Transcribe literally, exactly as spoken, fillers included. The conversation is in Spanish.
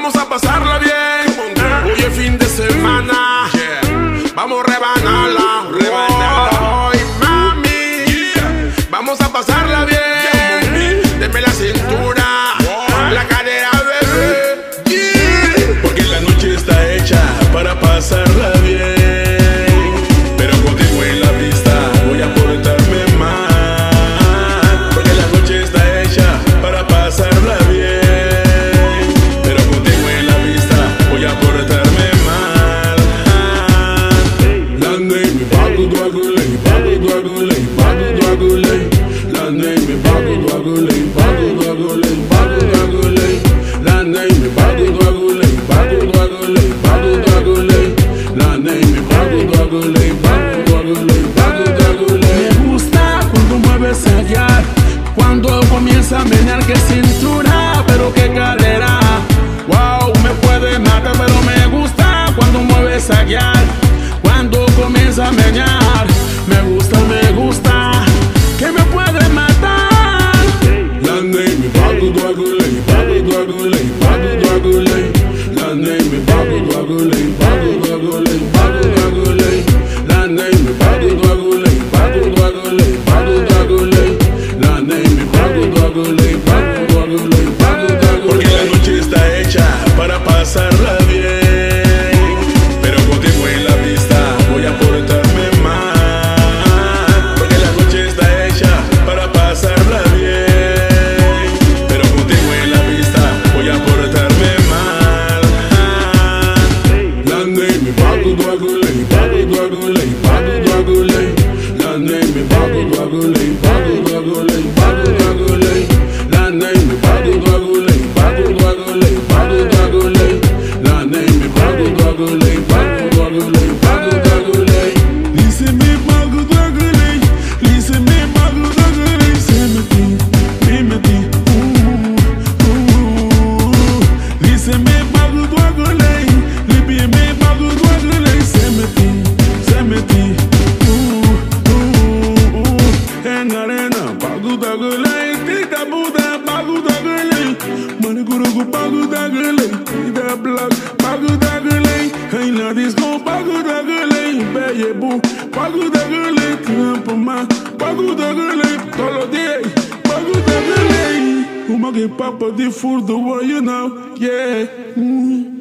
vamos a pasarla bien. Hoy es fin de semana, vamos a rebanarla, rebanarla. Hoy, mami, vamos a pasarla bien. Deme la cintura, la cadera, bebé. Porque la noche está hecha para pasarla bien. Pero contigo en la pista voy a portarme mal. Porque la noche está hecha para pasarla bien. Pero contigo en la pista voy a portarme mal. La name bagu duagule, bagu duagule, bagu duagule. La name bagu duagule, bagu duagule, bagu duagule. La name bagu duagule, bagu duagule, bagu duagule. La name bagu duagule, bagu duagule, bagu duagule. Me gusta cuando mueves allá, cuando comienza a menear, que cintura, pero que cadera. Wow, me puede matar, pero me gusta cuando mueves allá, cuando comienza a menear. Me gusta, me gusta, que me puede matar. La name bagu duagule, bagu duagule, bagu duagule. La name bagu duagule, bagu duagule, bagu duagule. La name bagu duagule, bagu duagule, bagu duagule. La name bagu duagule, bagu duagule, bagu duagule. Porque la noche está hecha para pasarla bien. Pero contigo en la pista voy a portarme mal. Porque la noche está hecha para pasarla bien. Pero contigo en la pista voy a portarme mal. La name bagu duagule, bagu duagule, bagu duagule. La name bagu duagule, bagu duagule, bagu duagule. La name bagu duagule, bagu duagule, bagu duagule. La name bagu duagule, bagu duagule, bagu duagule. Listen me bagu duagule, listen me bagu duagule. Say me ti, me me ti, ooh ooh. Listen me bagu duagule, libi me bagu duagule. Say me ti, say me ti, ooh ooh ooh. En arena bagu duagule, tita buda bagu duagule. Manigurugu bagu duagule, ida black bagu duagule. Hey la disco bagu duagule, beye boo bagu duagule. Tiempo más bagu duagule, todos los días bagu duagule. Uma que papa de furdo, you know, yeah. Mm.